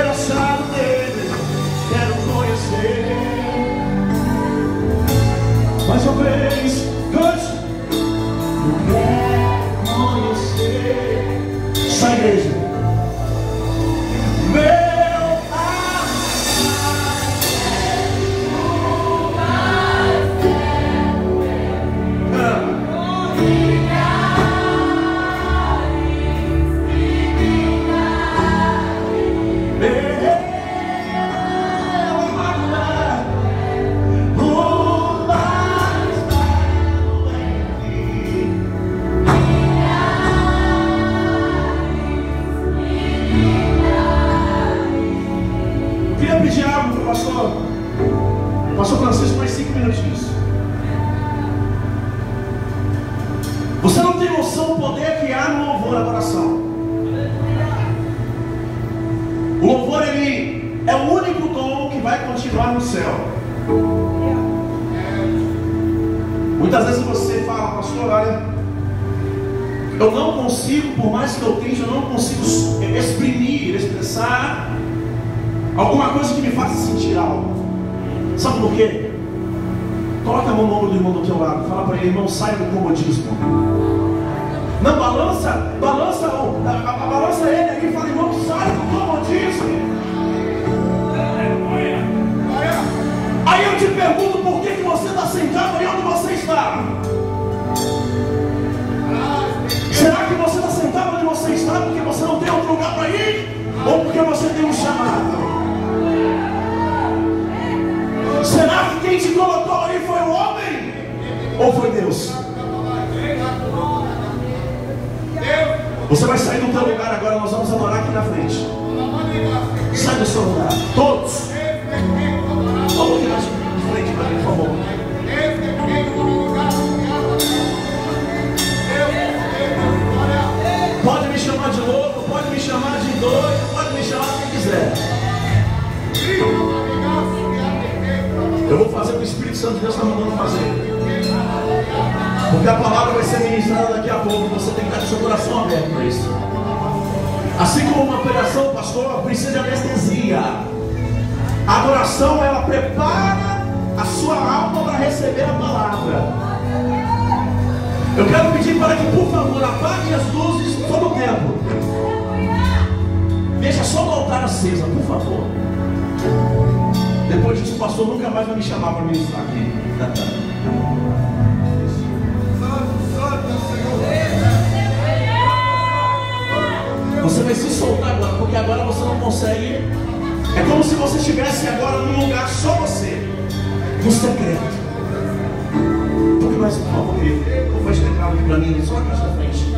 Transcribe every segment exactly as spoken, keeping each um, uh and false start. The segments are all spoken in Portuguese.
Quero achar dele, quero conhecer. Mais uma vez, cante. Eu quero conhecer. Só a igreja. Meu pai, Pastor Francisco, mais cinco minutinhos. Você não tem noção do poder que há no louvor, na oração. O louvor, ele é o único dom que vai continuar no céu. Muitas vezes você fala, pastor, olha, eu não consigo, por mais que eu tente, eu não consigo exprimir, expressar alguma coisa que me faça sentir algo. Sabe por quê? Coloca a mão no ombro do irmão do teu lado. Fala para ele, irmão, saia do comodismo. Não, balança, balança, a, a, a, balança ele aí e fala, irmão, saia do comodismo. Aí eu te pergunto, por que, que você está sentado aí onde você está? Será que você está sentado onde você está porque você não tem outro lugar para ir? Ou porque você tem um chamado? Será que quem te colocou aí foi o homem? Ou foi Deus? Você vai sair do teu lugar agora, nós vamos adorar aqui na frente. Sai do seu lugar, todos. Vamos um pouquinho mais de frente para mim, por favor. Pode me chamar de louco, pode me chamar de doido, pode me chamar quem quiser. Eu vou fazer o que o Espírito Santo de Deus está mandando fazer. Porque a palavra vai ser ministrada daqui a pouco. Você tem que estar com o seu coração aberto para isso. Assim como uma operação, pastor, precisa de anestesia. A adoração, ela prepara a sua alma para receber a palavra. Eu quero pedir para que, por favor, apague as luzes todo o tempo. Deixa só o altar acesa, por favor. Depois disso, o pastor nunca mais vai me chamar para ministrar aqui. Você vai se soltar agora, porque agora você não consegue. É como se você estivesse agora num lugar só você, no secreto. Porque mais, por favor, como vai explicar aqui para mim, só aqui na frente.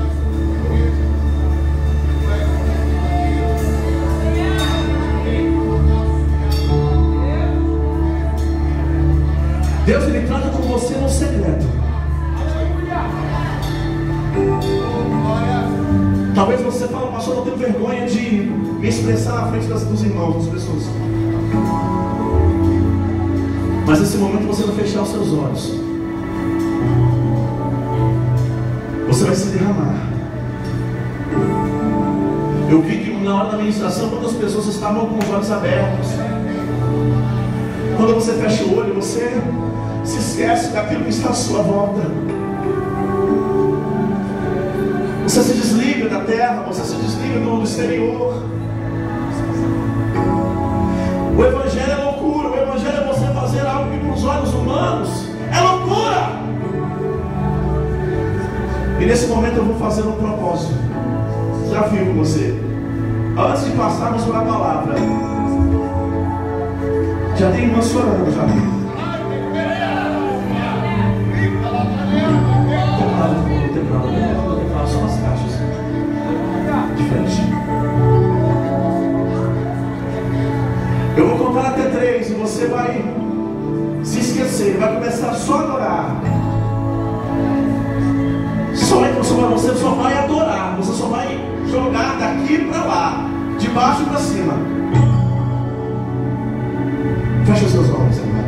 Deus, ele trata com você no secreto. Talvez você fale, pastor, eu tenho vergonha de me expressar na frente das, dos irmãos, das pessoas. Mas nesse momento você vai fechar os seus olhos. Você vai se derramar. Eu vi que na hora da ministração, quantas pessoas estavam com os olhos abertos. Quando você fecha o olho, você se esquece daquilo que está à sua volta. Você se desliga da terra, você se desliga do exterior. O Evangelho é loucura. O Evangelho é você fazer algo que para os olhos humanos é loucura. E nesse momento eu vou fazer um propósito. Desafio com você. Antes de passarmos para a palavra, já tem irmãs chorando, já. Não tem problema, não tem problema, só nas caixas. De frente. Eu vou contar até três e você vai se esquecer, vai começar só a adorar. Só, você só vai adorar, você só vai jogar daqui para lá, de baixo para cima. Fecha os seus olhos, irmão.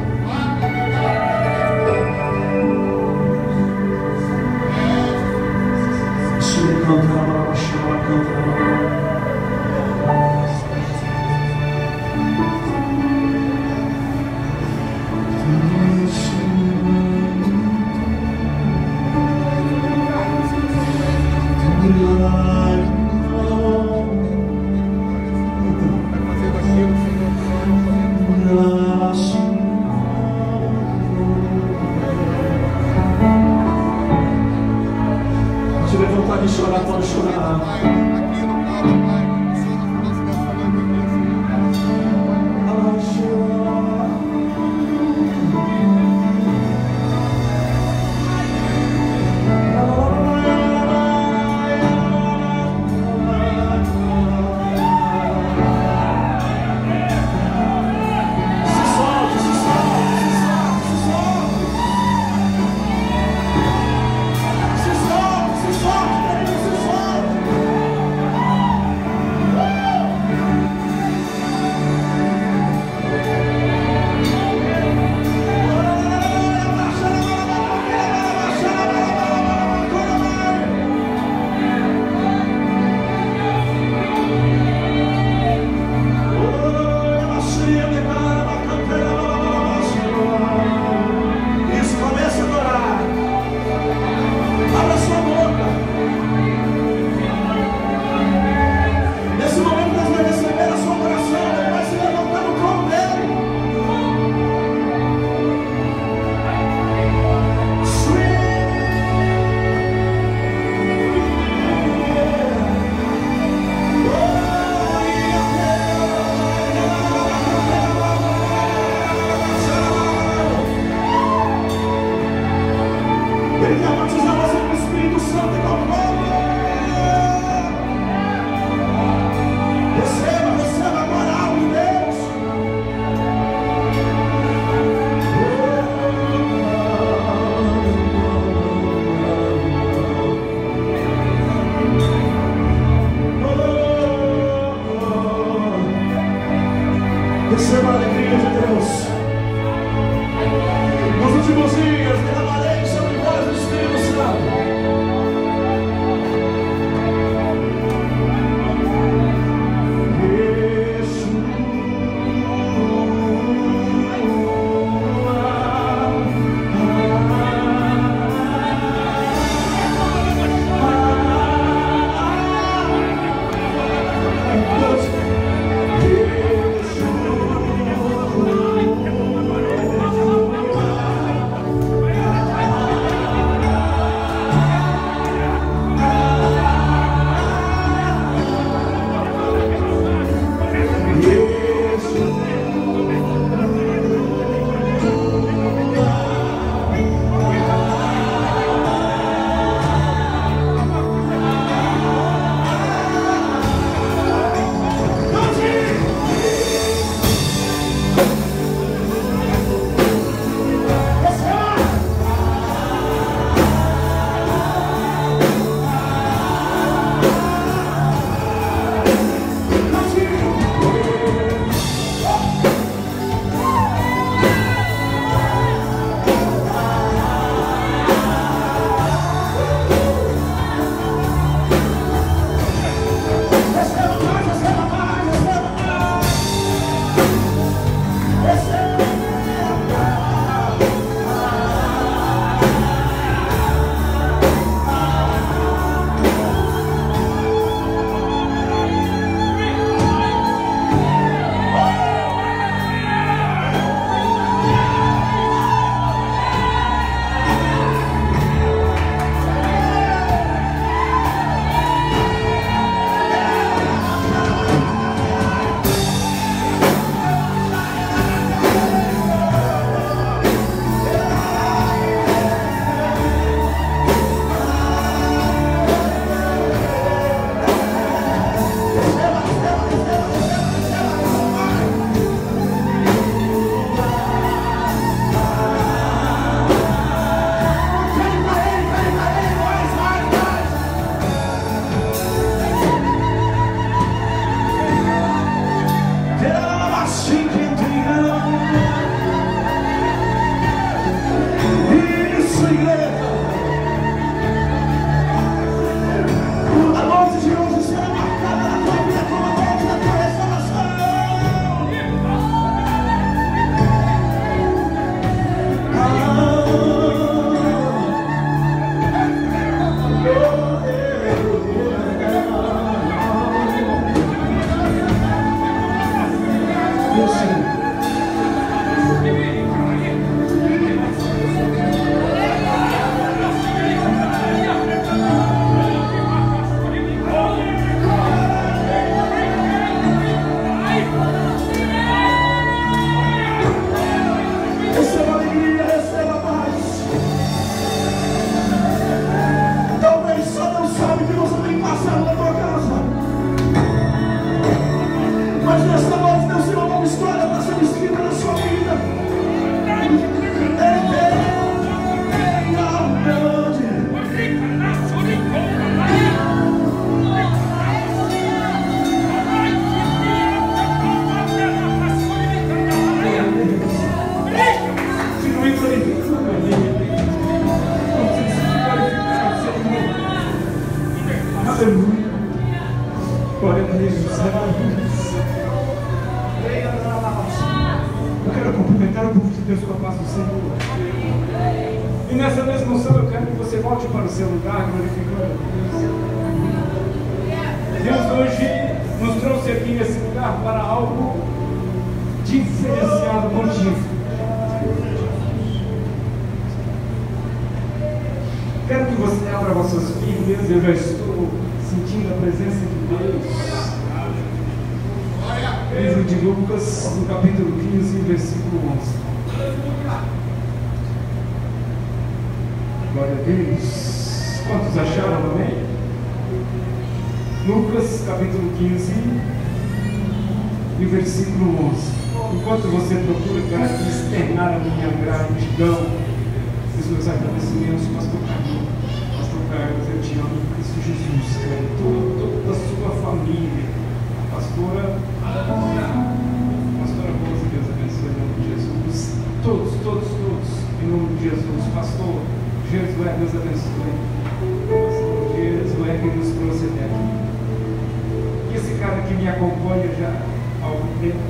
Receba a alegria de Deus. Nos últimos dias, derramarei sobre vós o Espírito Santo. Eu quero cumprimentar o povo de Deus com a paz do Senhor. E nessa mesma unção eu quero que você volte para o seu lugar, glorificando a Deus. Deus hoje nos trouxe aqui nesse lugar para algo diferenciado, motivo. Quero que você abra vossas Bíblias, eu já estou sentindo a presença de Deus. Livro de Lucas, no capítulo quinze, versículo onze. Glória a Deus. Quantos acharam, amém? Lucas, capítulo quinze, e versículo onze. Enquanto você procura, quero aqui externar a minha gratidão, os meus agradecimentos, pastor Carlos. Pastor Carlos, eu te amo em Cristo Jesus, cara. Toda, toda a sua família. A pastora, a pastora Jesus. Pastor Jesué, Deus abençoe. Pastor Jesué que nos trouxe até aqui. E esse cara que me acompanha já há algum tempo.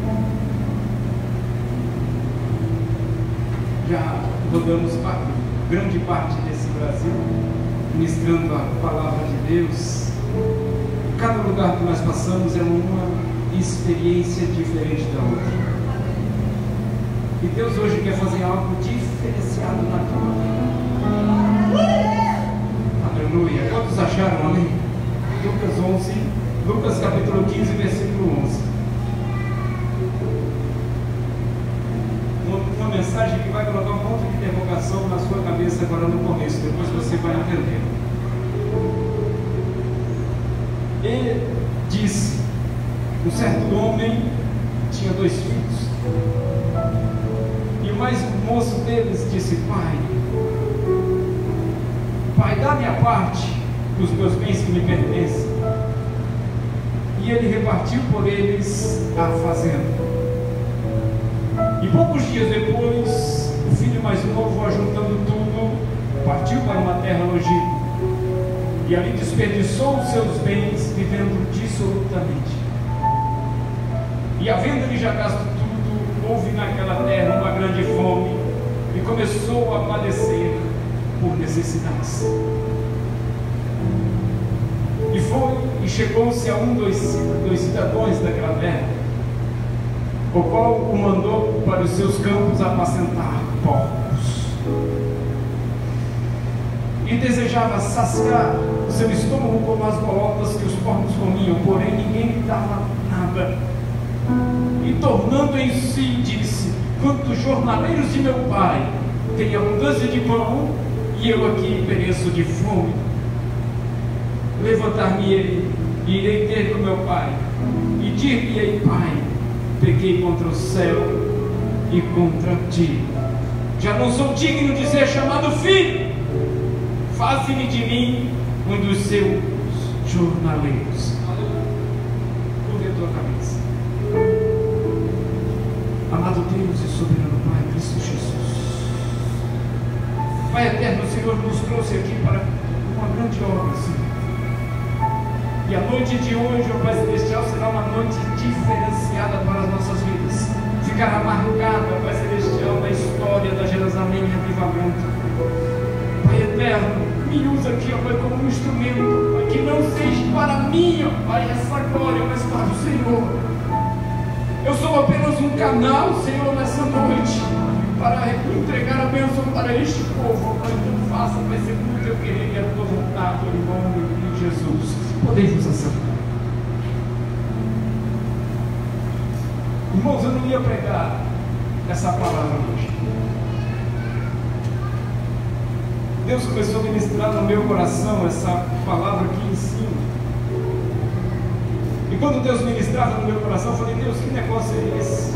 Já rodamos grande parte desse Brasil, ministrando a palavra de Deus. Cada lugar que nós passamos é uma experiência diferente da outra. E Deus hoje quer fazer algo diferenciado na tua vida. Aleluia. Quantos acharam, amém? Lucas onze, Lucas capítulo quinze, versículo onze. Uma mensagem que vai colocar um ponto de interrogação na sua cabeça agora no começo, depois você vai entender. Ele disse: um certo homem tinha dois filhos, e o mais moço deles disse: pai, pai, dá-me a parte dos meus bens que me pertencem. E ele repartiu por eles a fazenda. E poucos dias depois, o filho mais novo, ajuntando tudo, partiu para uma terra longínqua, e ali desperdiçou os seus bens, vivendo dissolutamente. E havendo-lhe já gasto tudo, houve naquela terra uma grande fome, e começou a padecer por necessidades. E foi, e chegou-se a um dos, dos cidadãos daquela terra, o qual o mandou para os seus campos apacentar porcos. E desejava saciar o seu estômago com as bolotas que os porcos comiam, porém ninguém lhe dava nada. E tornando em si, disse: quantos jornaleiros de meu pai têm abundância de pão, e eu aqui pereço de fome. Levantar-me-ei e irei ter com meu pai, e dir-lhe-ei: pai, pequei contra o céu e contra ti, já não sou digno de ser chamado filho. Faze-me de mim um dos seus jornaleiros. Curva a tua cabeça. Amado Deus e soberano Pai, Cristo Jesus, Pai eterno, o Senhor nos trouxe aqui para uma grande obra, Senhor. E a noite de hoje, ó Pai Celestial, será uma noite diferenciada para as nossas vidas. Ficará marcada, Pai Celestial, na história da Jerusalém em avivamento. Pai eterno, me usa aqui, ó Pai, como um instrumento, Pai, que não seja para mim, ó Pai, essa glória, mas para o Senhor. Eu sou apenas um canal, Senhor, nessa noite, para entregar a bênção para este povo, Pai. Tu faça, Pai, segundo o teu querer e a tua vontade, em nome de Jesus. Podemos assentar. Irmãos, eu não ia pregar essa palavra hoje. Deus começou a ministrar no meu coração essa palavra aqui em cima. E quando Deus ministrava no meu coração, eu falei: Deus, que negócio é esse?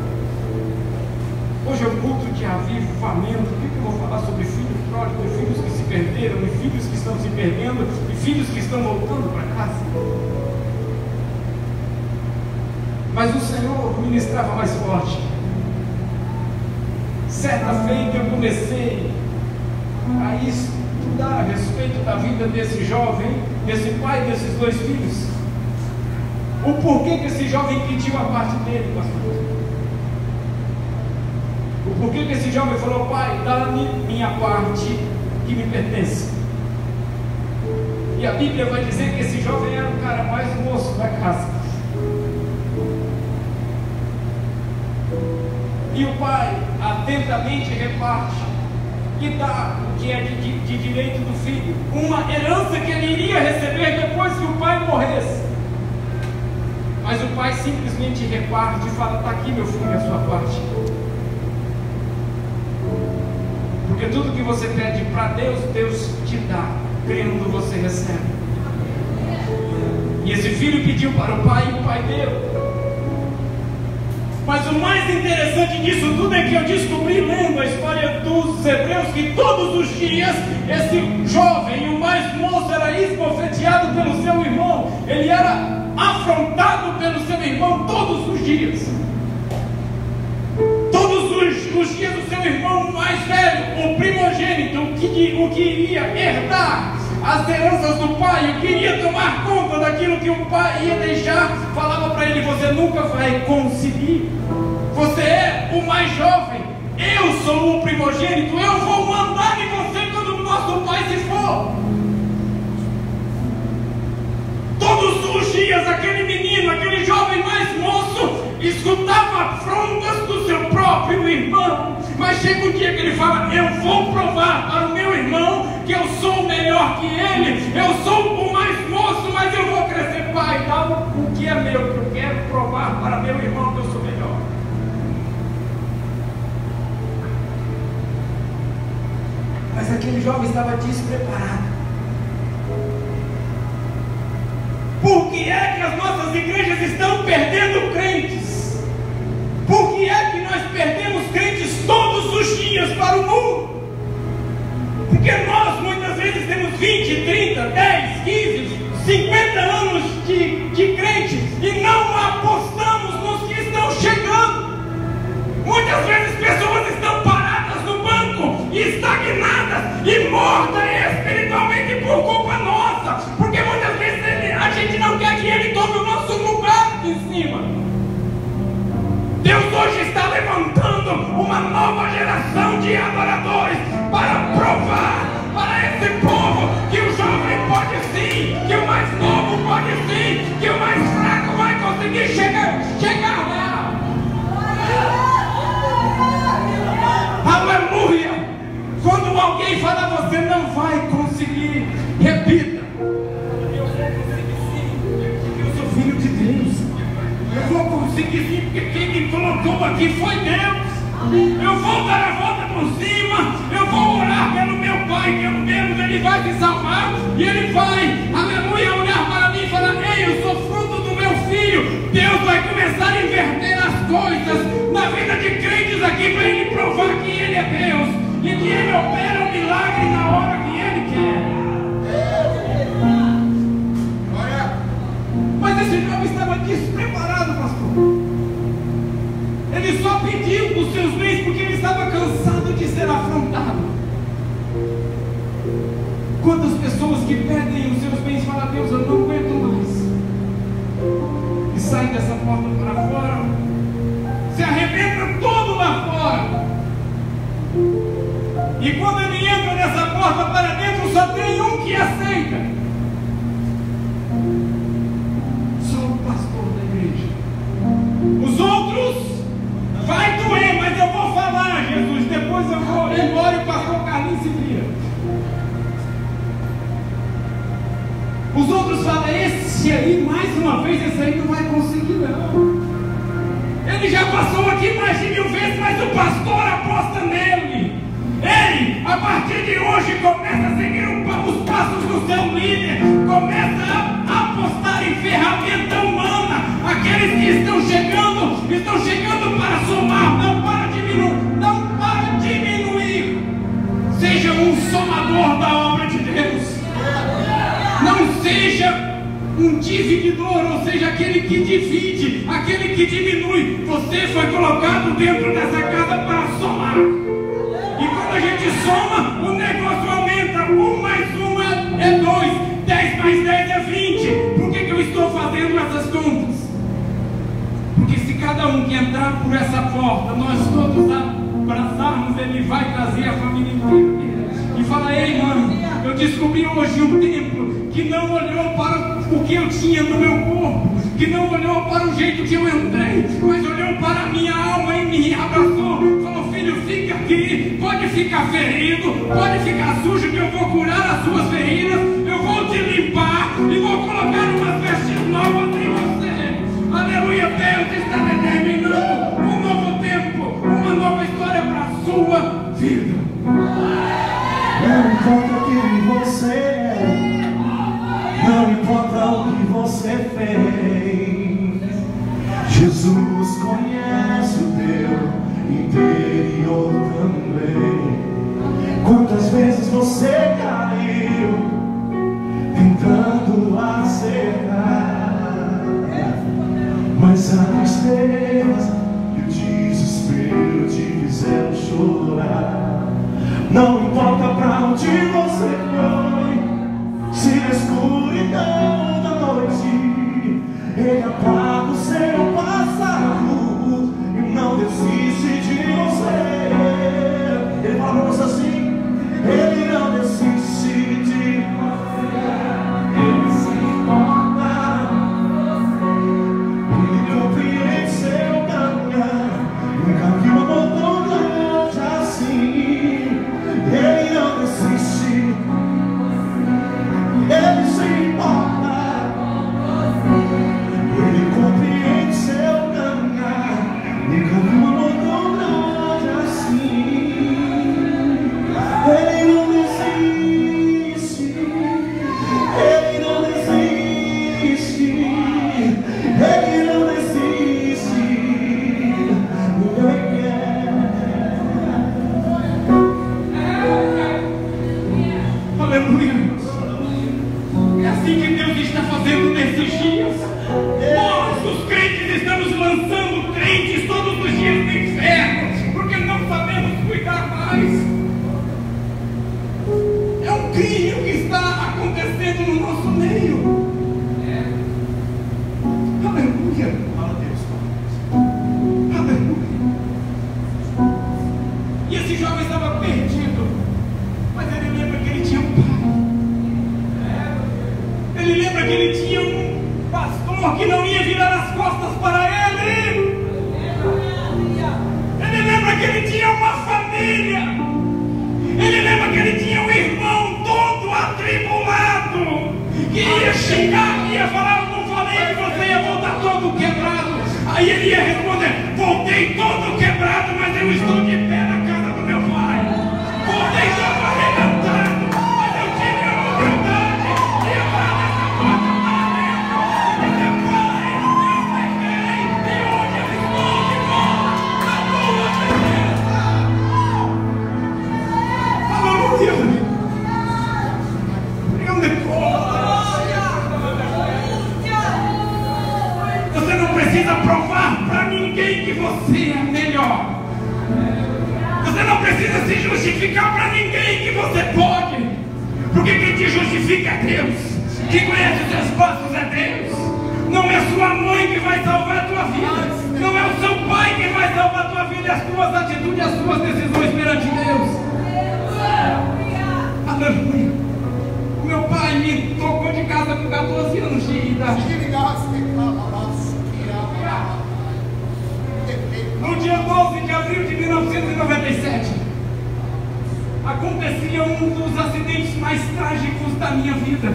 Hoje é um culto de avivamento. O que eu vou falar sobre filhos pródigos, filhos que se perderam, e filhos que estão se perdendo, e filhos que estão voltando para casa? Mas o Senhor ministrava mais forte. Certa feita eu comecei a estudar a respeito da vida desse jovem, desse pai desses dois filhos. O porquê que esse jovem pediu a parte dele, pastor? O porquê que esse jovem falou: pai, dá-me minha parte que me pertence. E a Bíblia vai dizer que esse jovem era o cara mais moço da casa. E o pai atentamente reparte e dá o que é de, de, de direito do filho, uma herança que ele iria receber depois que o pai morresse. Mas o pai simplesmente reparte e fala: está aqui, meu filho, a sua parte. Porque tudo que você pede para Deus, Deus te dá, crendo você recebe. E esse filho pediu para o pai e o pai deu. Mas o mais interessante disso tudo é que eu descobri, lendo a história dos hebreus, que todos os dias esse jovem, o mais moço, era esbofeteado pelo seu irmão. Ele era afrontado pelo seu irmão todos os dias. Todos os, os dias o seu irmão mais velho, o primogênito, menino que iria herdar as heranças do pai, eu queria tomar conta daquilo que o pai ia deixar, falava para ele: você nunca vai conseguir, você é o mais jovem, eu sou o primogênito, eu vou mandar em você quando o nosso pai se for. Todos os dias aquele menino, aquele jovem mais moço, escutava afrontas do seu próprio irmão, mas chega um dia que ele fala: eu vou provar para o meu irmão que eu sou melhor que ele, eu sou o mais moço, mas eu vou crescer, pai, dá o que é meu, que eu quero provar para meu irmão que eu sou melhor. Mas aquele jovem estava despreparado. Por que é que as nossas igrejas estão perdendo crentes? Por que é que nós perdemos crentes todos os dias para o mundo? Porque nós muitas vezes temos vinte, trinta, dez, quinze, cinquenta anos de, de crente e não apostamos nos que estão chegando. Muitas vezes pessoas estão paradas no banco, estagnadas e mortas espiritualmente por culpa nossa, porque muitas vezes ele, a gente não quer que ele tome o nosso lugar aqui em cima. Deus hoje está levantando uma nova geração de adoradores para provar para esse povo que o jovem pode sim, que o mais novo pode sim, que o mais fraco vai conseguir chegar, chegar lá. Aleluia! Quando alguém fala: você não vai conseguir, repita: eu vou conseguir sim, porque eu sou filho de Deus. Eu vou conseguir sim, porque quem me colocou aqui foi Deus. Eu vou dar a volta por cima, eu vou orar pelo meu pai, pelo menos ele vai se salvar, e ele vai, aleluia, olhar para mim e falar: ei, eu sou fruto do meu filho. Deus vai começar a inverter as coisas na vida de crentes aqui para ele provar que ele é Deus e que ele opera um milagre na hora que ele quer. Mas esse jovem estava despreparado, pastor. Ele só pediu dos seus bens porque ele estava cansado de ser afrontado. Quantas pessoas que pedem os seus bens falam: Deus, eu não aguento mais, e saem dessa porta para fora, se arrebentam todo lá fora, e quando ele entra nessa porta para dentro só tem um que aceita, só o pastor da igreja. Os outros: vai doer, mas eu vou falar, Jesus, depois eu vou embora e o pastor Carlinhos se vira. Os outros falam: esse aí, mais uma vez, esse aí não vai conseguir não. Ele já passou aqui mais de mil vezes, mas o pastor aposta nele. Ei, a partir de hoje começa a seguir os passos do seu líder, começa a apostar em ferramenta humana. Aqueles que estão chegando, estão chegando para somar, não para diminuir, não para diminuir. Seja um somador da obra de Deus, não seja um divididor, ou seja, aquele que divide, aquele que diminui. Você foi colocado dentro dessa casa para somar, e quando a gente soma, o negócio aumenta. Um mais um é, é dois, dez mais dez é vinte. Por que, que eu estou fazendo essas contas? Porque se cada um que entrar por essa porta, nós todos abraçarmos, ele vai trazer a família inteira e falar: ei, mano, eu descobri hoje um templo que não olhou para o que eu tinha no meu corpo, que não olhou para o jeito que eu entrei, mas olhou para a minha alma e me abraçou, falou: filho, fica aqui, pode ficar ferido, pode ficar sujo, que eu vou curar as suas feridas, eu vou te limpar e vou colocar umas vestes novas em você. Aleluia! Deus está determinando um novo tempo, uma nova história para a sua vida. Não importa quem você é, não importa o que você fez, Jesus conhece o teu interior também. Quantas vezes você caiu tentando acertar, mas a tristeza e o desespero te fizeram chorar. Não importa pra onde você e ia xingar, ia falar: eu não falei que você ia voltar todo quebrado. Aí ele ia responder: voltei todo quebrado, mas eu estou de pé na casa do meu pai. Voltei todo arrebentado, mas eu tive a humildade de entrar nessa porta para dentro. E meu pai, eu peguei, e hoje eu estou de volta na tua presença. Aleluia! Eu me Você não precisa provar para ninguém que você é melhor. Você não precisa se justificar para ninguém que você pode. Porque quem te justifica é Deus. Quem conhece os seus passos é Deus. Não é sua mãe que vai salvar a tua vida. Não é o seu pai que vai salvar a tua vida. As tuas atitudes e as tuas decisões perante Deus. Aleluia. Meu pai me trocou de casa com quatorze anos de idade. No dia doze de abril de mil novecentos e noventa e sete, acontecia um dos acidentes mais trágicos da minha vida.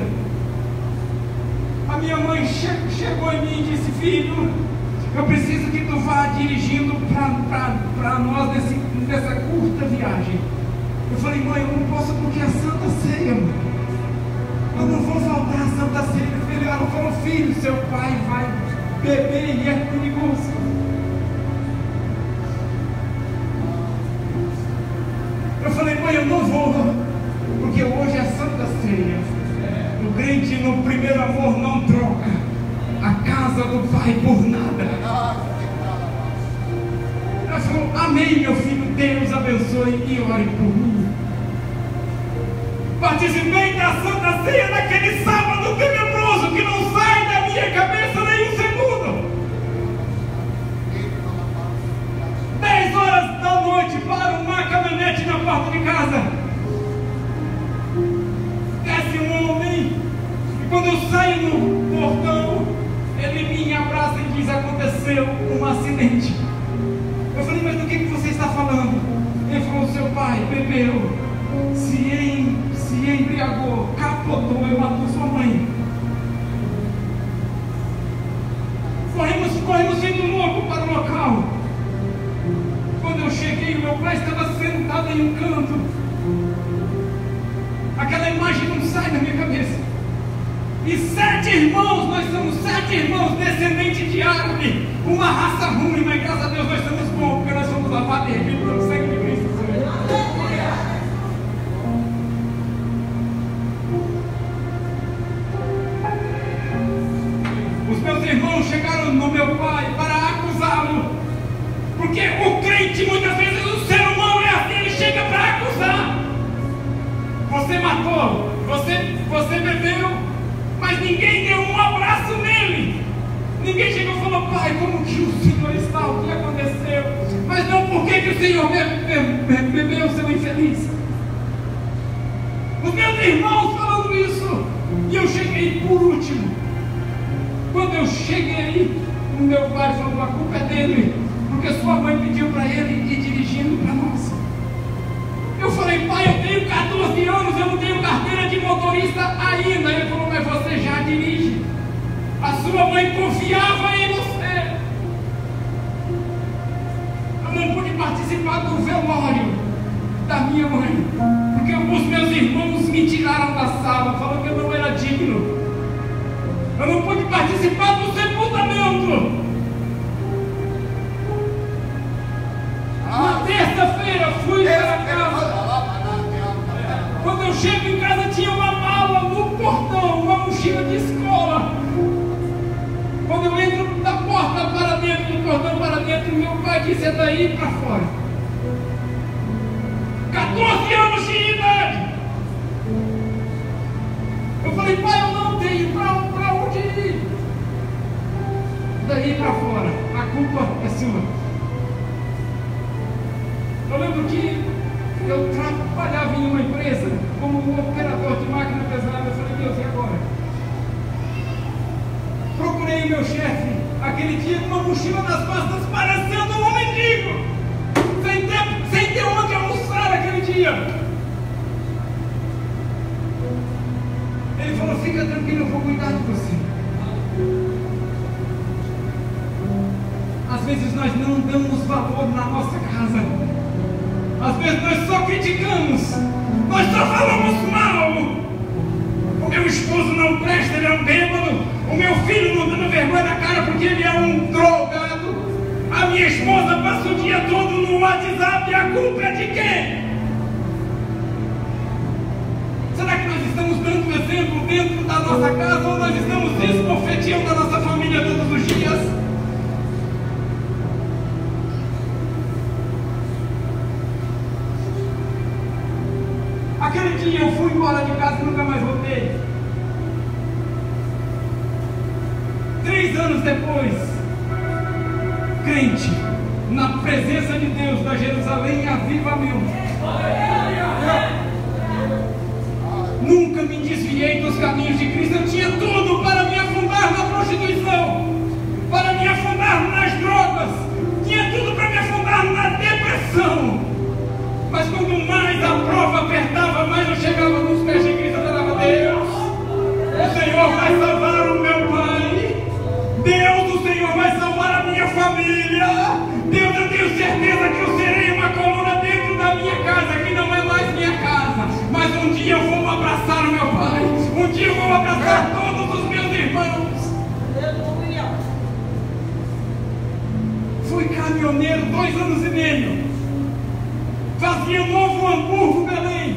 A minha mãe che chegou em mim e disse: filho, eu preciso que tu vá dirigindo para nós nesse, nessa curta viagem. Eu falei: mãe, eu não posso porque é Santa Ceia, mãe. Eu não vou faltar a Santa Ceia. Ela falou: filho, seu pai vai beber e é perigoso. Eu falei: mãe, eu não vou, porque hoje é Santa Ceia. O crente no primeiro amor não troca a casa do pai por nada. Ela falou: amém, meu filho, Deus abençoe e ore por mim. Participei da Santa Ceia naquele sábado tenebroso que não sai da minha cabeça nem um segundo. Dez horas da noite, para uma caminhonete na porta de casa. Desce um homem, e quando eu saio no portão, ele me abraça e diz: aconteceu um acidente. Eu falei: mas do que, que você está falando? Ele falou: seu pai bebeu, se, em, se embriagou, capotou e matou sua mãe. Corremos, corremos feito louco para o local. Quando eu cheguei, meu pai estava sentado em um canto. Aquela imagem não sai da minha cabeça. E sete irmãos, nós somos sete irmãos descendentes de árvore, uma raça ruim, mas graças a Deus nós somos bons, porque nós somos lavados e remidos pelo sangue de Cristo. Os meus irmãos chegaram no meu pai para acusá-lo, porque o crente, muitas vezes o ser humano é assim, ele chega para acusar. Você matou, você, você bebeu, mas ninguém deu um abraço nele. Ninguém chegou e falou: pai, como que o senhor está? O que aconteceu? Mas não, por que, que o senhor bebeu, bebeu, seu infeliz? Os meus irmãos falando isso, e eu cheguei por último. Quando eu cheguei, o meu pai falou: a culpa é dele, porque sua mãe pediu para ele ir dirigindo para nós. Eu falei: pai, eu tenho quatorze anos, eu não tenho carteira de motorista ainda. Ele falou: mas você já dirige. A sua mãe confiava em você. Eu não pude participar do velório da minha mãe, porque os meus irmãos me tiraram da sala, falando que eu não era digno. Eu não pude participar do sepultamento. Na terça-feira fui para casa. Quando eu chego em casa, tinha uma mala no portão, uma mochila de escola. Quando eu entro da porta para dentro, do portão para dentro, meu pai disse: é daí para fora. quatorze anos de idade. Eu falei: pai, eu não tenho para onde ir. Daí para fora, a culpa é sua. Eu lembro que eu trabalhava em uma empresa como um operador de máquina pesada. Eu falei: Deus, e agora? Procurei meu chefe aquele dia com uma mochila nas costas, parecendo um mendigo, sem ter, sem ter onde almoçar aquele dia. Ele falou: fica tranquilo, eu vou vezes nós não damos valor na nossa casa. Às vezes nós só criticamos, nós só falamos mal. O meu esposo não presta, ele é um bêbado. O meu filho não dá vergonha na cara porque ele é um drogado. A minha esposa passa o dia todo no WhatsApp e a culpa é de quem? Será que nós estamos dando um exemplo dentro da nossa casa ou nós estamos esbofeteando a nossa família todos os dias? Aquele dia eu fui embora de casa e nunca mais voltei. Três anos depois, crente, na presença de Deus da Jerusalém Avivamento, nunca me desviei dos caminhos de Cristo. Eu tinha tudo para me afundar na prostituição, para me afundar nas drogas, tinha tudo para me afundar na depressão. Mas quando mais a prova apertava, mais eu chegava nos pés de Cristo e falava: Deus, o Senhor vai salvar o meu pai. Deus, o Senhor vai salvar a minha família. Deus, eu tenho certeza que eu serei uma coluna dentro da minha casa, que não é mais minha casa. Mas um dia eu vou abraçar o meu pai. Um dia eu vou abraçar todos os meus irmãos. Fui caminhoneiro dois anos e meio. Fazia Novo Hamburgo, Belém,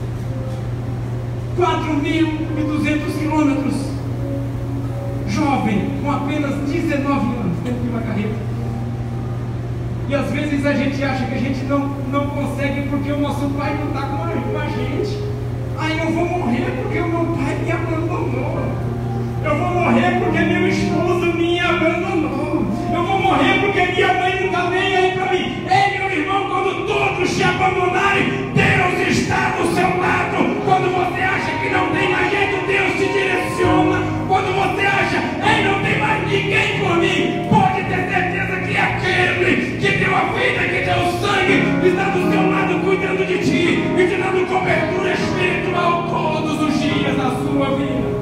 quatro mil e duzentos quilômetros, jovem, com apenas dezenove anos, dentro de uma carreta. E às vezes a gente acha que a gente não, não consegue porque o nosso pai não está com a, com a gente. Aí eu vou morrer porque o meu pai me abandonou. Eu vou morrer porque meu esposo me abandonou. Eu vou morrer porque minha mãe não está nem aí para mim. Ei, meu irmão, quando todos te abandonarem, Deus está do seu lado. Quando você acha que não tem mais jeito, Deus te direciona. Quando você acha, ei, não tem mais ninguém por mim, pode ter certeza que aquele que deu a vida, que deu o sangue, está do seu lado cuidando de ti e te dando cobertura espiritual todos os dias da sua vida.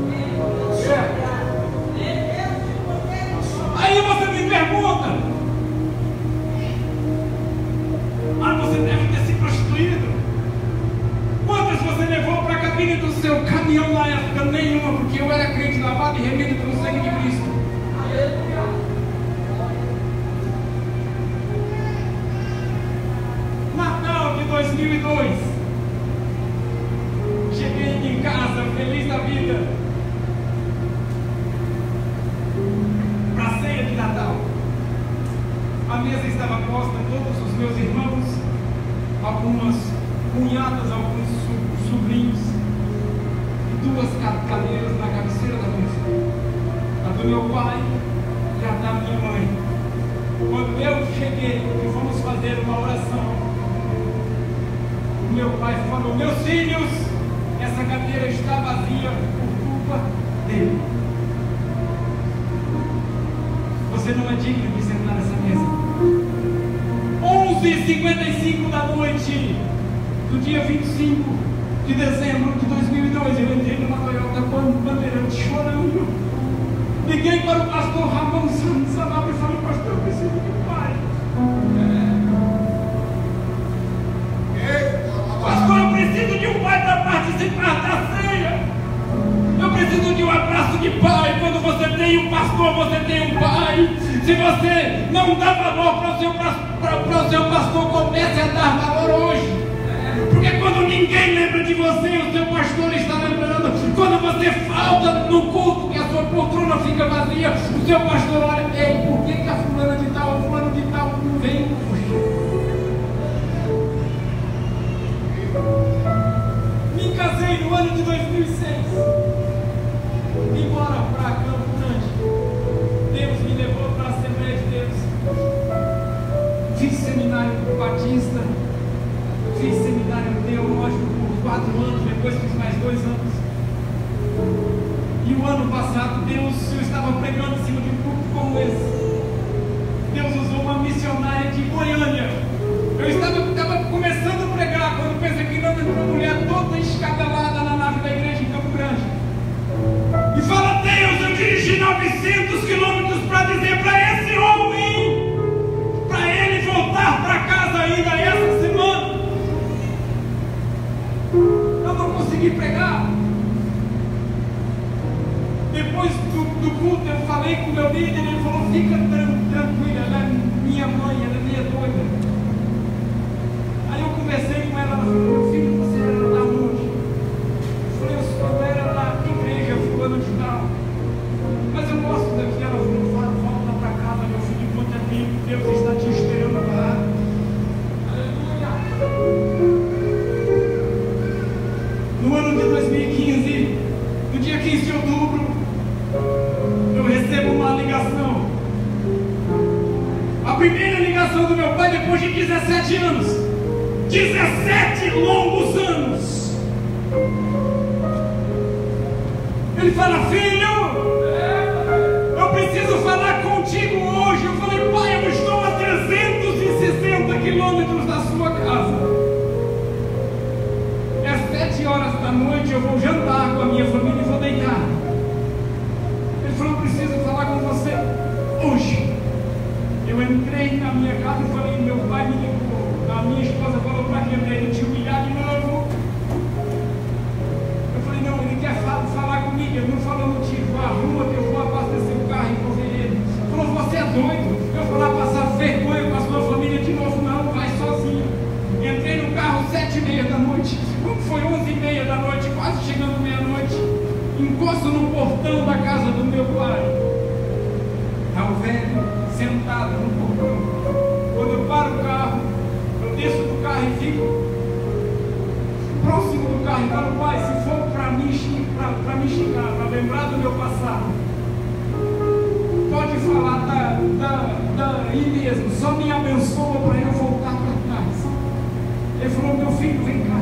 Aí você me pergunta: ah, você deve ter se prostituído. Quantas você levou para a cabine do seu caminhão na época? Nenhuma, porque eu era crente lavado e remido pelo sangue de Cristo. Natal de dois mil e dois, cheguei em casa feliz da vida para a ceia de Natal. A mesa estava posta, todos os meus irmãos, algumas cunhadas, alguns sobrinhos, e duas cadeiras na cabeceira da mesa, a do meu pai e a da minha mãe. Quando eu cheguei e fomos fazer uma oração, o meu pai falou: meus filhos, essa cadeira está vazia por culpa dele. Você não é digno de sentar nessa mesa. onze e cinquenta e cinco da noite do dia vinte e cinco de dezembro de dois mil e dois, eu entrei numa Toyota Bandeirante chorando. Liguei para o pastor Ramon Santos Amado e falei: pastor, eu preciso de um pai. É. Pastor, eu preciso de um pai para participar da ceia. Eu preciso de um abraço de pai. Quando você tem um pastor, você tem um pai. Se você não dá valor para o seu, para, para o seu pastor, comece a dar valor hoje. Porque quando ninguém lembra de você, o seu pastor está lembrando. Quando você falta no culto, que a sua poltrona fica vazia, o seu pastor olha: ei, por que, que a fulana de tal, a fulana de tal não vem hoje? Me casei no ano de dois mil e seis. Vim embora para Campo Grande. Deus me levou para a Assembleia de Deus. Fiz seminário batista. Fiz seminário teológico por quatro anos. Depois fiz mais dois anos. E o ano passado, Deus, eu estava pregando em cima de um culto como esse. Deus usou uma missionária de Goiânia. Eu estava, estava começando a pregar quando pensei que não, entrou uma mulher toda escabelada na nave da igreja em Campo Grande. E fala: Deus, eu dirigi novecentos quilômetros para dizer para esse homem consegui pregar. Depois do, do culto eu falei com o meu líder, ele falou, fica tran tranquila, ela é minha mãe, ela é minha doida. Aí eu conversei com ela, ela falou, meu filho, você era lá onde? Eu falei, eu era lá na igreja, fulano de tal. Mas eu gosto daqui, ela falou, volta para casa, meu filho, enquanto é tempo, Deus está te esperando lá. Aleluia. No ano de dois mil e quinze, no dia quinze de outubro, eu recebo uma ligação. A primeira ligação do meu pai depois de dezessete anos. dezessete longos anos. Ele fala, filho, eu preciso falar contigo hoje. Eu falei, pai, eu estou a trezentos e sessenta quilômetros da sua casa. É às sete horas da noite, eu vou jantar com a minha família e vou deitar. Ele falou, eu preciso falar com você hoje. Eu entrei na minha casa e falei, meu pai me ligou. A minha esposa falou para que ele te humilhar de novo. Eu falei, não, ele quer falar comigo. Ele não falou motivo, arruma que eu vou abastecer o carro e vou ver ele. Ele falou, você é doido? Eu vou lá passar vergonha com a sua família de novo, não, vai sozinho. Entrei no carro sete e meia da noite. Quando foi onze e meia da noite, quase chegando meia-noite, encosto no portão da casa do meu pai. Está o velho sentado no portão. Quando eu paro o carro, eu desço do carro e fico próximo do carro e falo, pai, se for para me, me xingar, para lembrar do meu passado, pode falar da, da, daí mesmo, só me abençoa para eu voltar para trás. Ele falou, meu filho, vem cá.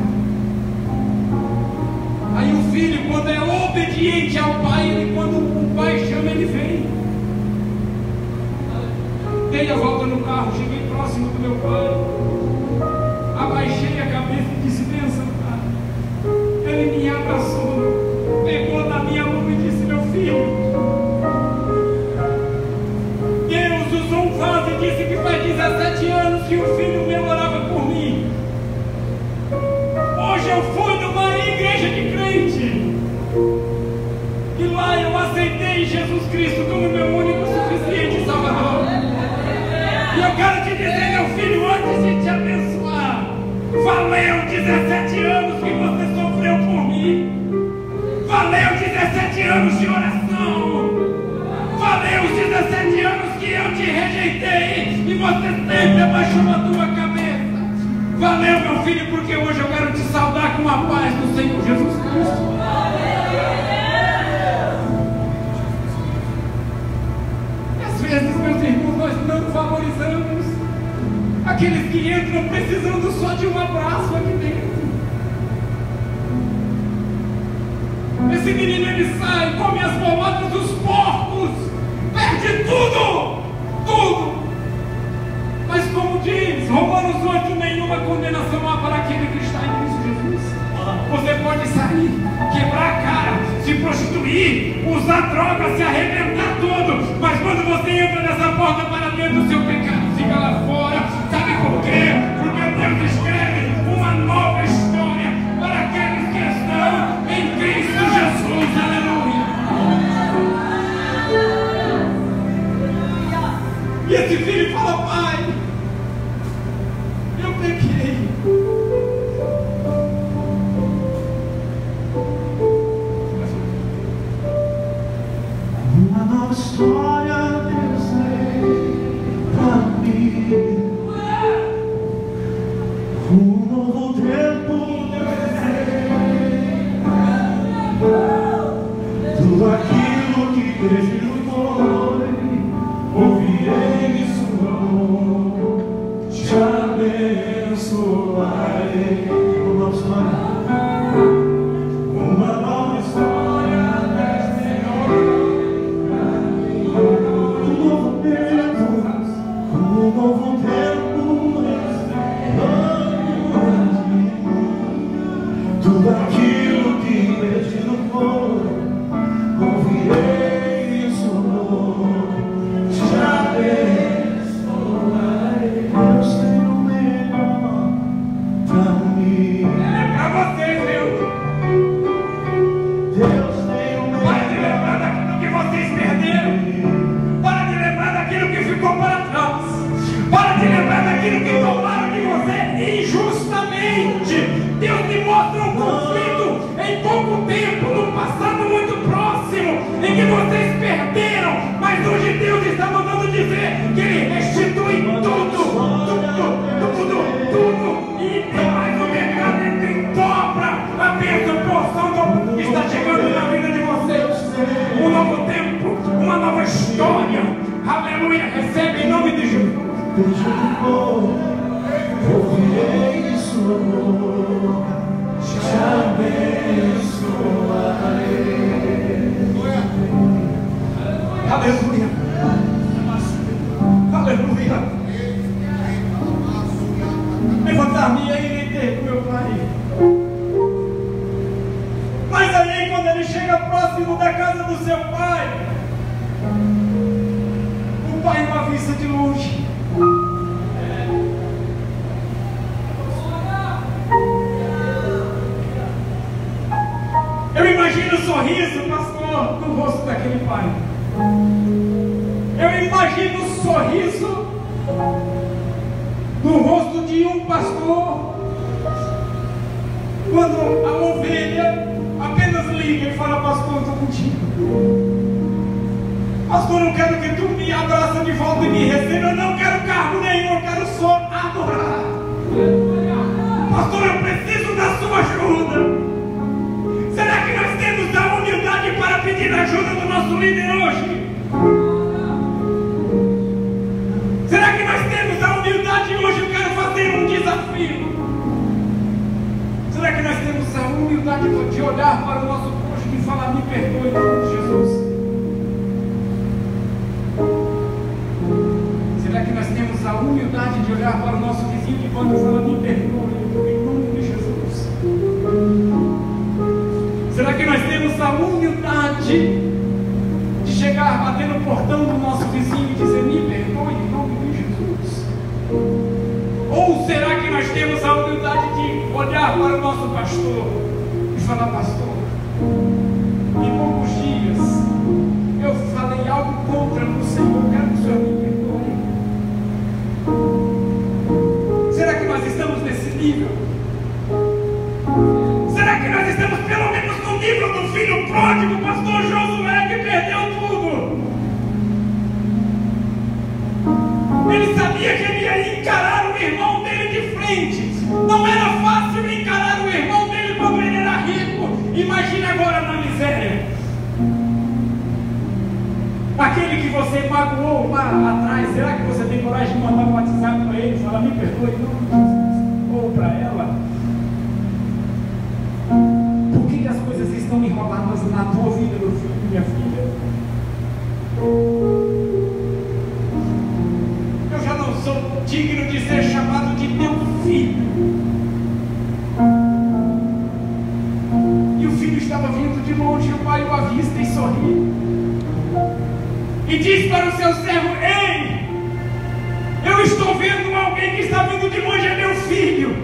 Aí o filho, quando é obediente ao pai, ele, quando o pai chama, ele vem. Dei a volta no carro, cheguei próximo do meu pai, abaixei a cabeça e disse, benção, pai. Ele me abraçou, pegou na minha mão e disse, meu filho, Deus usou um vaso e disse que faz dezessete anos que o filho meu orava por mim. Hoje eu fui numa igreja de crente, e lá eu aceitei Jesus Cristo como meu único suficiente Salvador. E eu quero te dizer, meu filho, antes de te abençoar, valeu dezessete anos que você sofreu por mim, valeu dezessete anos de oração, valeu os dezessete anos que eu te rejeitei e você sempre abaixou a tua cabeça. Valeu, meu filho, porque hoje eu quero te saudar com a paz do Senhor Jesus Cristo. Às vezes, meus irmãos, nós não valorizamos aqueles que entram precisando só de um abraço aqui dentro. Esse menino, ele sai, come as bolotas dos porcos, perde tudo, tudo. Mas como diz Romanos oito, nenhuma condenação há para aquele que está em Cristo Jesus. Você pode sair, quebrar a cara, se prostituir, usar droga, se arrebentar todo, mas quando você entra nessa porta para dentro, o seu pecado fica lá fora. Sabe por quê? Porque Deus escreve uma nova história para aqueles que estão em Cristo Jesus. Aleluia! E esse filho fala, pai, eu pequei. Uma nova história Deus tem pra mim. Um novo tempo Deus tem. Tudo aquilo que pediu foi, ouvirei em sua mão, te abençoarei. Uma nova história, uma nova história Deus tem. Um novo tempo, um novo tempo Deus tem. Tudo aquilo que pedido foi, ouvirei em sua mão, te abençoarei. Deus tem o melhor pra mim. É pra você. for, ouvirei sua boca, te abençoarei. Aleluia. Aleluia. Levantar-me e irei ter com meu pai. Mas aí, quando ele chega próximo da casa do seu pai, o pai o avista de longe. Eu imagino o sorriso, pastor, no rosto daquele pai. Eu imagino o sorriso no rosto de um pastor quando a ovelha apenas liga e fala: pastor, eu estou contigo. Pastor, eu quero que tu me abraça de volta e me receba. Eu não quero cargo nenhum, eu quero só adorar. Pastor, eu preciso da sua ajuda. Será que nós temos a humildade para pedir a ajuda do nosso líder hoje? Será que nós temos a humildade hoje? Eu quero fazer um desafio. Será que nós temos a humildade de olhar para o nosso próximo e falar: me perdoe, em nome de Jesus? Será que nós temos a humildade de olhar para o nosso vizinho de quando fala: me perdoe, em nome de Jesus? Será que nós temos a humildade de chegar, bater no portão do nosso vizinho e dizer: me perdoe, em nome de Jesus? Ou será que nós temos a humildade de olhar para o nosso pastor e falar: pastor, em poucos dias eu falei algo contra o Senhor, quero que o Senhor me perdoe? Será que nós estamos nesse nível? Será que nós estamos pelo menos no nível do filho pródigo, pastor Josué, que perdeu tudo? Ele sabia que ele ia encarar o irmão dele de frente. Não era fácil encarar o irmão dele quando ele era rico. Imagina agora na miséria. Aquele que você magoou lá atrás, será que você tem coragem de mandar um WhatsApp para ele e falar: me perdoe, não? Ou para ela? Por que as coisas estão enroladas na tua vida, meu filho e minha filha? Eu já não sou digno de ser chamado de teu filho. E o filho estava vindo de longe, o pai o avista e sorri. E diz para o seu servo: ei, eu estou vendo alguém que está vindo de longe, é meu filho.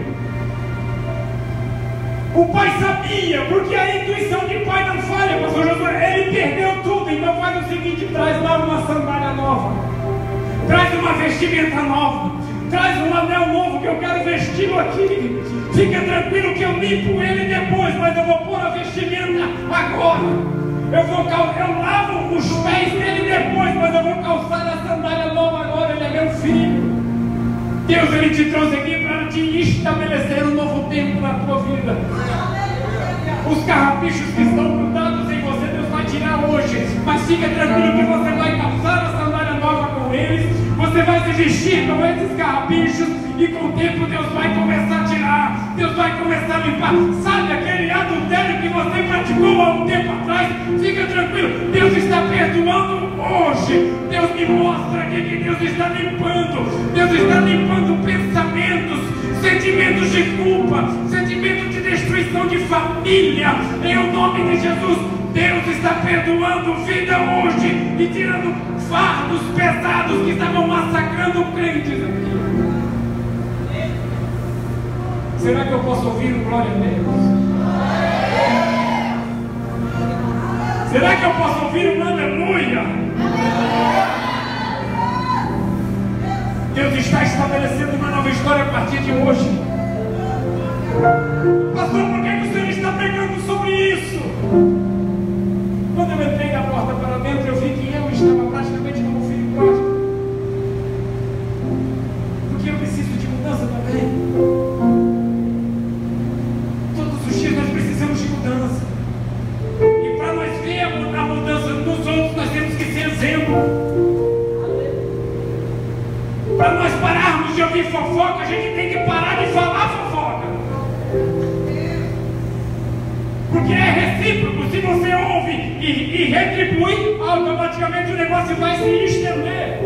O pai sabia, porque a intuição de pai não falha, pastor Josué. Ele perdeu tudo, então faz o seguinte: traz lá uma sandália nova, traz uma vestimenta nova, traz um anel novo que eu quero vesti-lo aqui. Fica tranquilo que eu limpo ele depois, mas eu vou pôr a vestimenta agora. Eu vou cal... eu lavo os pés dele depois, mas eu vou calçar a sandália nova agora. Ele é meu filho. Deus, ele te trouxe aqui para te estabelecer um novo tempo na tua vida. Os carrapichos que estão grudados em você, Deus vai tirar hoje. Mas fica tranquilo que você vai calçar a sandália nova com eles. Você vai se vestir com esses carrapichos. E com o tempo Deus vai começar a tirar. Deus vai começar a limpar. Sabe aquele adultério que você praticou há um tempo atrás? Fica tranquilo, Deus está perdoando hoje. Deus me mostra aqui que Deus está limpando. Deus está limpando pensamentos, sentimentos de culpa, sentimentos de destruição de família. Em o nome de Jesus, Deus está perdoando vida hoje e tirando fardos pesados que estavam massacrando crentes aqui. Será que eu posso ouvir um glória a Deus? Será que eu posso ouvir um aleluia? Deus está estabelecendo uma nova história a partir de hoje. Pastor, por que o Senhor está pregando sobre isso? Quando eu entrei da porta para dentro, eu vi que eu estava praticamente como filho pródigo. Porque eu preciso de mudança também. Todos os dias nós precisamos de mudança. E para nós vermos a mudança nos outros, nós temos que ser exemplo. Para nós pararmos de de ouvir fofoca, a gente tem que parar de falar fofoca. Porque é recíproco. Se você ouve e, e retribui, automaticamente o negócio vai se estender.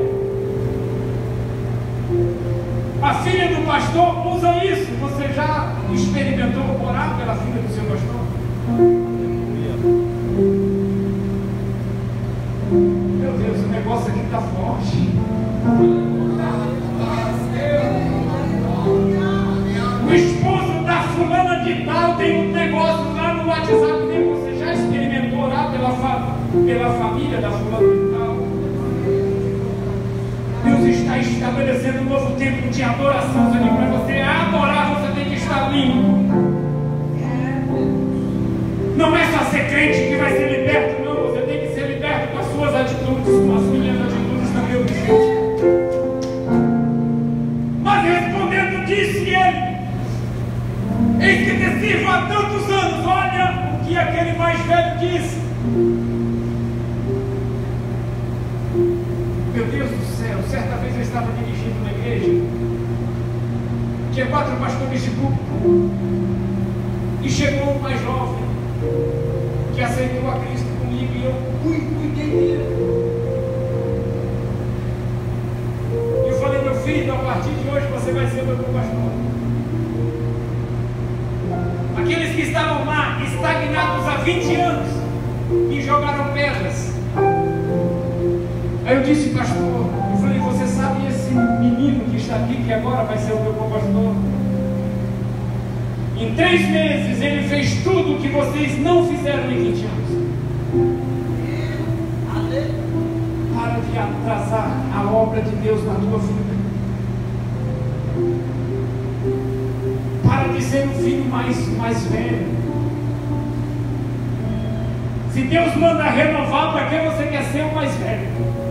A filha do pastor usa isso. Você já experimentou orar pela filha do seu pastor? Meu Deus, o negócio aqui está forte. O esposo da fulana de tal tem um negócio lá no WhatsApp dele. Você já experimentou orar pela, fa pela família da fulana de tal? Deus está estabelecendo um novo tempo de adoração. Para você adorar, você tem que estar limpo. Não é só ser crente que vai ser liberto, não. Você tem que ser liberto com as suas atitudes, com as minhas atitudes também, obediente. Mas respondendo, disse ele: eis que te sirvo há tantos anos. Olha o que aquele mais velho disse. Meu Deus do céu, certa vez eu estava dirigindo na igreja, tinha quatro pastores de púlpito, e chegou um mais jovem, que aceitou a Cristo comigo, e eu cuidei dele. E eu falei: meu filho, a partir de hoje você vai ser meu pastor. Aqueles que estavam lá, estagnados há vinte anos, me jogaram pedras. Aí eu disse: pastor, eu falei: você sabe esse menino que está aqui, que agora vai ser o meu pastor? Em três meses ele fez tudo o que vocês não fizeram em vinte anos. Para de atrasar a obra de Deus na tua vida. Para de ser um filho mais, mais velho. Se Deus manda renovar, para que você quer ser o mais velho?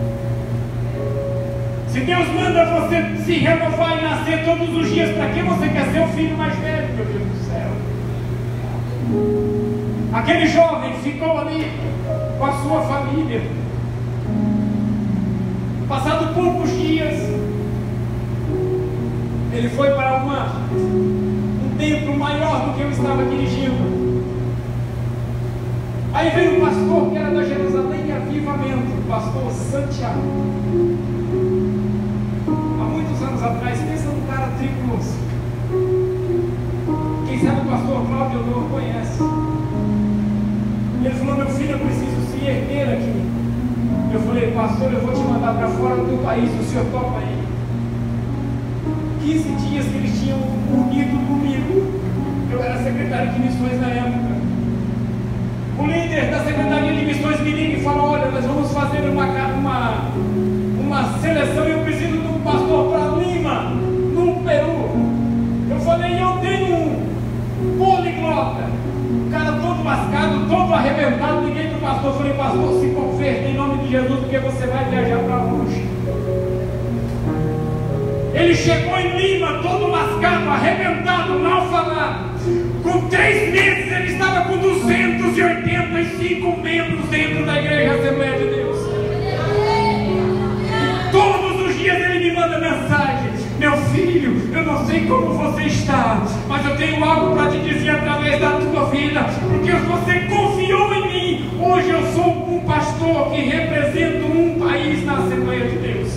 Se Deus manda você se renovar e nascer todos os dias, para que você quer ser o filho mais velho, meu Deus do céu? Aquele jovem ficou ali com a sua família. Passado poucos dias, ele foi para uma, um templo maior do que eu estava dirigindo. Aí veio um pastor que era da Jerusalém Avivamento, o pastor Santiago. Há muitos anos atrás, pensa num cara tribuloso. Quem sabe o pastor Cláudio não conhece. Ele falou: meu filho, eu preciso se erguer aqui. Eu falei: pastor, eu vou te mandar para fora do país, o senhor topa aí? quinze dias que eles tinham unido comigo. Eu era secretário de missões na época. O líder da Secretaria de Missões me liga e fala: olha, nós vamos fazer uma, uma, uma seleção e eu preciso de um pastor para Lima, no Peru. Eu falei: eu tenho um poliglota, o cara todo lascado, todo arrebentado, ninguém do pastor. Eu falei: pastor, se converte em nome de Jesus, porque você vai viajar para longe. Ele chegou em Lima, todo lascado, arrebentado, mal falado. Com três meses ele estava com duzentos e oitenta e cinco membros dentro da Igreja Assembleia de Deus. E todos os dias ele me manda mensagem: meu filho, eu não sei como você está, mas eu tenho algo para te dizer através da tua vida, porque você confiou em mim. Hoje eu sou um pastor que represento um país na Assembleia de Deus.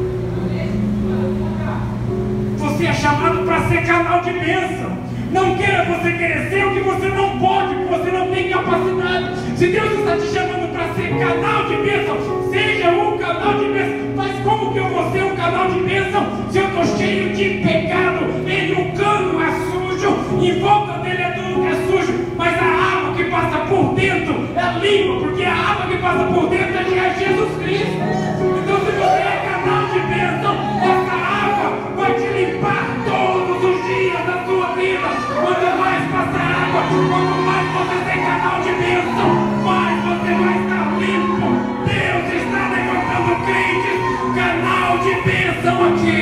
Você é chamado para ser canal de bênção. Não queira você querer ser o que você não pode, porque você não tem capacidade. Se Deus está te chamando para ser canal de bênção, seja um canal de bênção. Mas como que eu vou ser um canal de bênção se eu estou cheio de pecado? Ele, o cano é sujo, em volta dele é tudo que é sujo, mas a água que passa por dentro é limpa, porque a água que passa por dentro é Jesus Cristo. Então, se você é canal de bênção, essa água vai te limpar todos os dias da sua vida. Quanto mais passar água, quanto mais você tem canal de bênção, mais você vai estar limpo. Deus está levantando crentes, canal de bênção aqui.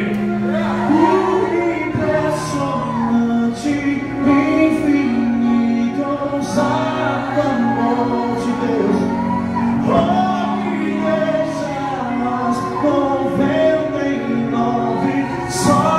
Impressionante, infinito, ousado amor de Deus. Oh, que deixa nós noventa e nove só.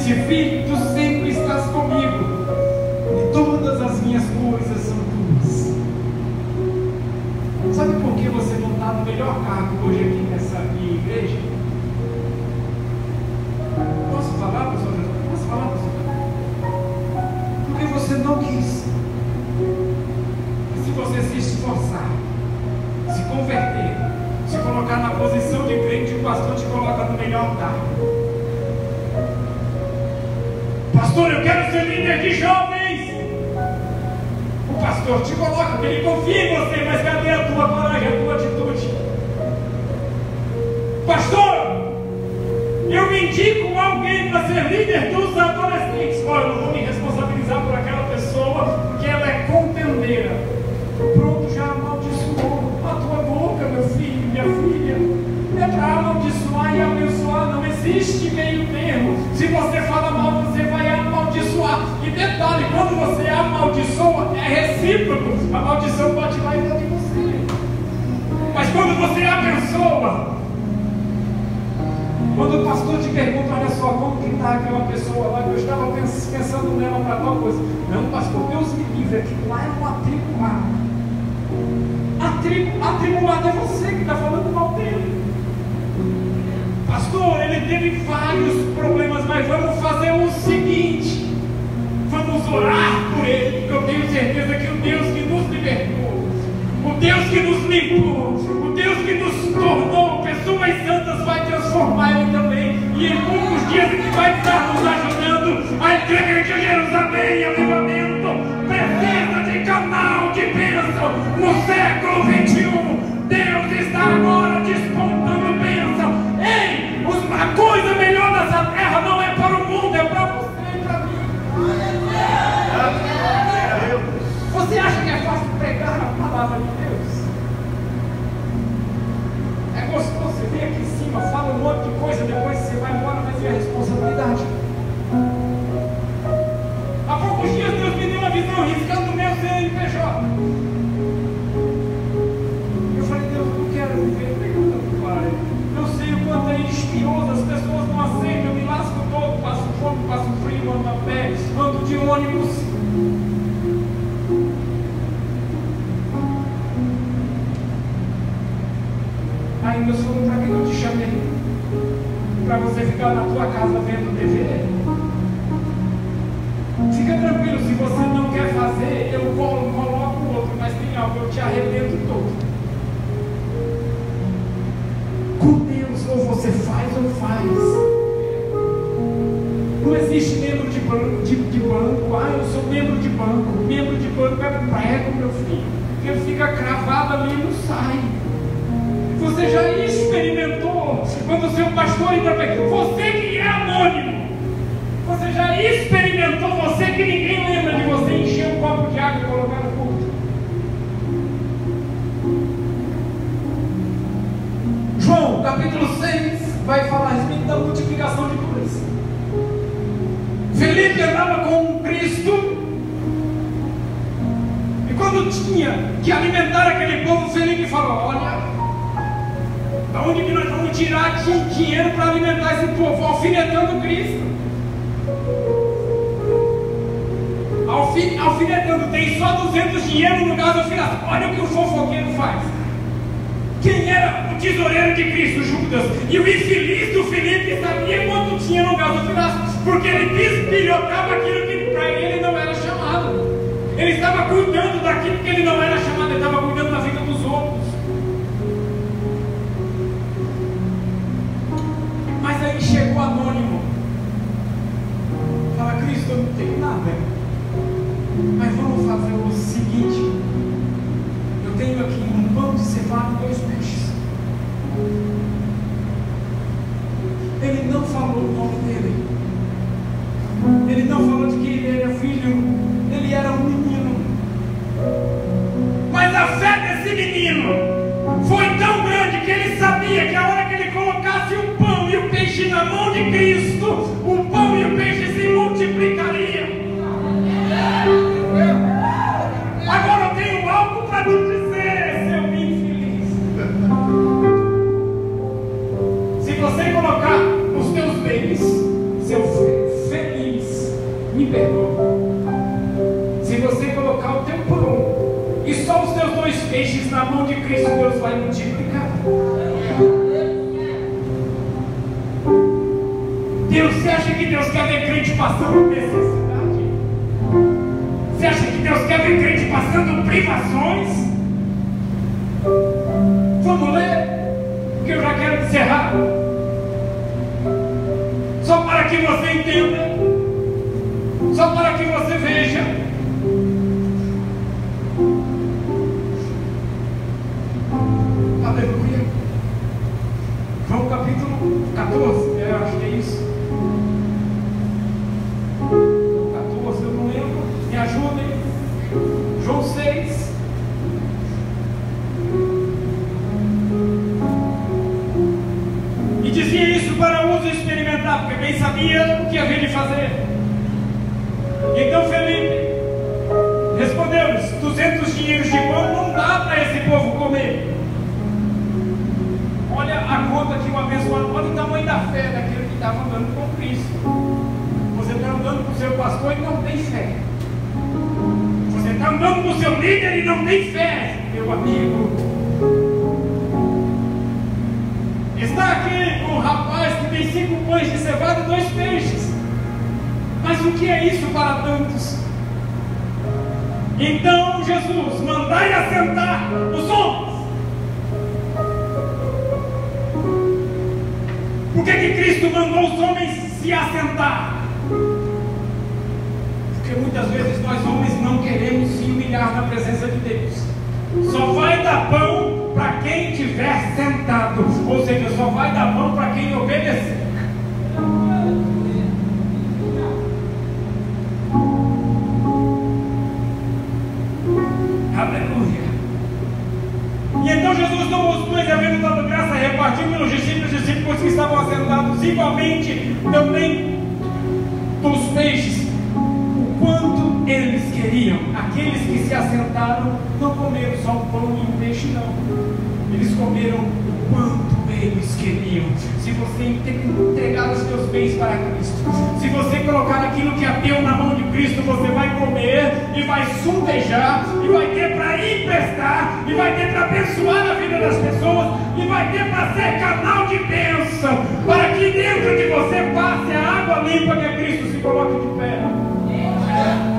disse: Filho, tu sempre estás comigo, e todas as minhas coisas são tuas. Sabe por que você não está no melhor cargo hoje aqui nessa minha igreja? Posso falar, pastor? Posso falar, pastor? Porque você não quis. E se você se esforçar, se converter, se colocar na posição de crente, o pastor te coloca no melhor cargo. Pastor, eu quero ser líder de jovens. O pastor te coloca, porque ele confia em você, mas cadê a tua coragem, a tua atitude? Pastor, eu me indico alguém para ser líder dos adolescentes. Olha, eu não vou me responsabilizar por aquela pessoa, porque ela é contendeira. Pronto, já amaldiçoou a tua boca, meu filho, minha filha. É para amaldiçoar e abençoar, não existe meio termo. Se você fala mal, você vai amaldiçoar. E detalhe, quando você amaldiçoa, é recíproco. A maldição pode ir lá e volta em você. Mas quando você abençoa, quando o pastor te pergunta: olha só, como que está aquela pessoa lá, que eu estava pensando nela para tal coisa. Não, pastor, Deus me livre, aquilo lá é um atribulado. Atribu, atribulado é você que está falando mal dele. Pastor, ele teve vários problemas, mas vamos fazer o seguinte: vamos orar por ele, porque eu tenho certeza que o Deus que nos libertou, o Deus que nos limpou, o Deus que nos tornou pessoas santas vai transformar ele também. E em poucos dias ele vai estar nos ajudando. A igreja de Jerusalém, Avivamento, precisa de canal de bênção no século vinte e um. Deus está agora despontando bênção. Ei, a coisa melhor dessa terra não é para o mundo, é para você e para mim. Você acha que é fácil pregar a palavra de Deus? É gostoso, você vem aqui em cima, fala um monte de coisa, depois você vai embora, mas e a responsabilidade? Há poucos dias Deus me deu uma visão riscando o meu C N P J. Eu falei: Deus, eu não quero viver pregando, Pai. Eu sei o quanto é espinhoso, as pessoas não aceitam, eu me lasco todo, passo fome, passo frio, ando a pé, ando de ônibus. Aí Deus falou: para que eu te chamei? Para você ficar na tua casa vendo T V? Fica tranquilo, se você não quer fazer, eu coloco o outro, mas tem algo, eu te arrebento todo. Com Deus, ou você faz ou faz. Não existe membro de banco, de, de banco. Ah, eu sou membro de banco. Membro de banco é prego, meu filho. Ele fica cravado ali e não sai. Você já experimentou quando o seu pastor entra para você que é anônimo. Você já experimentou, você que ninguém lembra de você, encher um copo de água e colocar no culto. João, capítulo seis, vai falar a respeito da multiplicação de pães. Felipe andava com Cristo, e quando tinha que alimentar aquele povo, Felipe falou: olha, da onde que nós vamos tirar dinheiro para alimentar esse povo? Alfinetando Cristo. Alfi, alfinetando, tem só duzentos dinheiro no lugar do alfinetado. Olha o que o fofoqueiro faz. Quem era o tesoureiro de Cristo? Judas. E o infeliz do Felipe sabia quanto tinha no gasofilaço, porque ele despilhotava aquilo que para ele não era chamado. Ele estava cuidando daquilo que ele não era chamado, ele estava cuidando da vida dos outros. Mas aí chegou anônimo. Fala: Cristo, eu não tenho nada, mas vamos fazer o seguinte: eu tenho aqui um pão de cevada e dois peixes. Ele não falou o nome dele, ele não falou de que ele era filho, ele era um menino. Mas a fé desse menino foi tão grande que ele sabia que a hora que ele colocasse o pão e o peixe na mão de Cristo, o pão e o peixe se multiplicariam. Se você colocar o teu pão e só os teus dois peixes na mão de Cristo, Deus vai multiplicar. Deus, você acha que Deus quer ver crente passando necessidade? Você acha que Deus quer ver crente passando privações? Vamos ler, porque eu já quero encerrar. Só para que você entenda, só para que você veja. Aleluia. João capítulo quatorze, eu acho que é isso. quatorze, eu não lembro, me ajudem. João seis. E dizia isso para uso experimentar, porque bem sabia o que havia de fazer. Então Felipe respondeu-lhes: duzentos dinheiros de pão não dá para esse povo comer. Olha a conta que o abençoado, olha o tamanho da fé daquele que estava andando com Cristo. Você está andando com o seu pastor e não tem fé. Você está andando com o seu líder e não tem fé, meu amigo. Está aqui um rapaz que tem cinco pães de cevada e dois peixes. Mas o que é isso para tantos? Então Jesus, mandai assentar os homens. Por que que Cristo mandou os homens se assentar? Porque muitas vezes nós homens não queremos se humilhar na presença de Deus. Só vai dar pão para quem estiver sentado, ou seja, só vai dar pão para quem obedecer. Aleluia. E então Jesus tomou os pães, havendo dado graça, repartiu pelos discípulos, os discípulos que estavam assentados, igualmente também dos peixes, o quanto eles queriam. Aqueles que se assentaram não comeram só o pão e o peixe, não. Eles comeram o quanto eles queriam. Se você entregar os teus bens para Cristo, se você colocar aquilo que é teu na mão de Cristo, você vai comer e vai sultejar, e vai ter para emprestar, e vai ter para abençoar a vida das pessoas, e vai ter para ser canal de bênção, para que dentro de você passe a água limpa que é Cristo. Se coloque de pé.